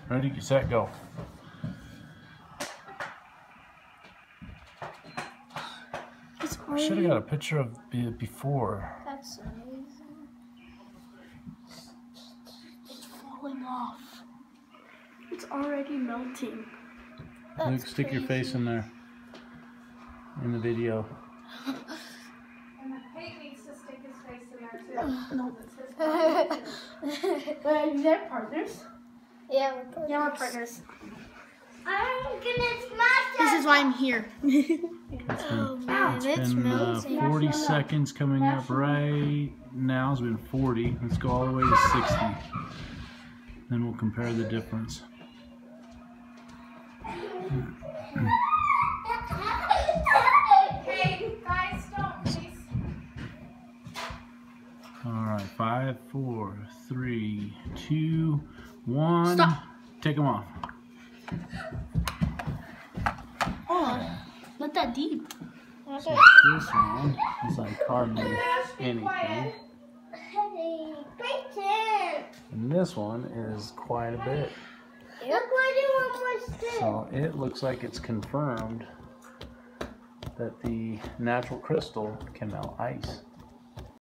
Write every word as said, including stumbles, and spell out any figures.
Ready, set, go. I should have got a picture of it before. That's amazing. It's falling off. It's already melting. That's Luke, stick crazy. your face in there. In the video. And the pig needs to stick his face in there too. No. It's But are you there, partners? Yeah, we're partners. Yeah, we're partners. I'm gonna smash This is why I'm here. It's been, Oh man, it's it's been uh, melting. forty seconds coming up right now. It's been forty. Let's go all the way to sixty. Then we'll compare the difference. Hey, guys, don't please. Alright, five, four, three, two, one. Stop. Take them off. Oh, not that deep. So this one is like hardly anything. And this one is quite a bit. Look what it was. So it looks like it's confirmed that the natural crystal can melt ice.